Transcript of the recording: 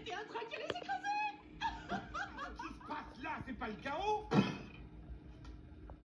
c'était un train qui allait s'écraser. Ce qui se passe là, c'est pas le chaos.